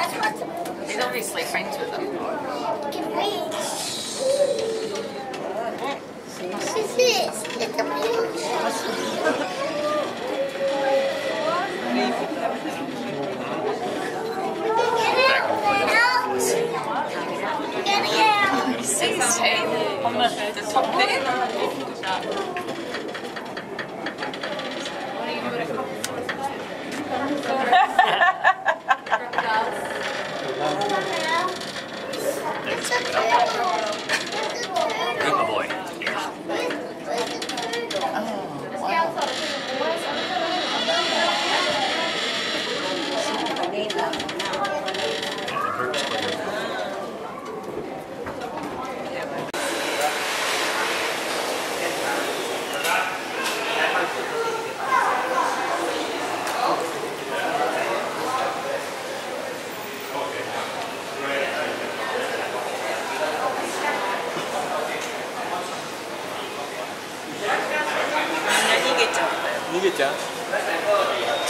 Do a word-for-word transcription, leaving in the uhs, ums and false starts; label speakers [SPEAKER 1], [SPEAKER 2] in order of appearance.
[SPEAKER 1] He's obviously friends with them.
[SPEAKER 2] What is this? It's a blue.
[SPEAKER 1] You see his teeth on the, the top bit?
[SPEAKER 3] Good boy.逃げちゃう。